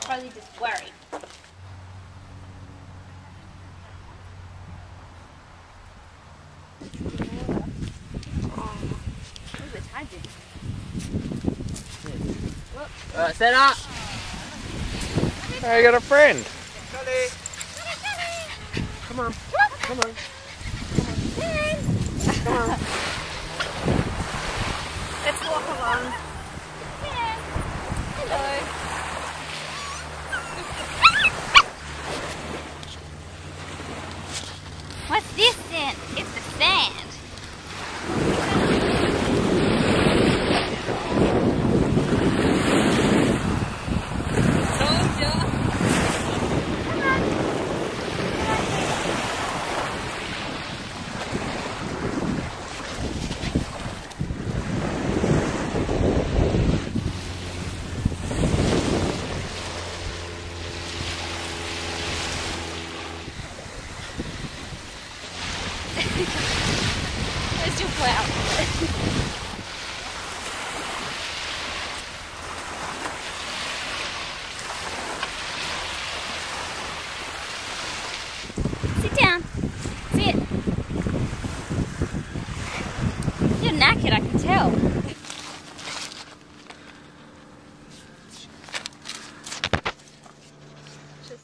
probably just worried. Senna! Hey, you got a friend. Charlie! Come on. Come on. Come on. Let's walk along. Yeah. Hello. What's this then? It's the sand. Where's your flower? Sit down. Sit. You're knackered, I can tell.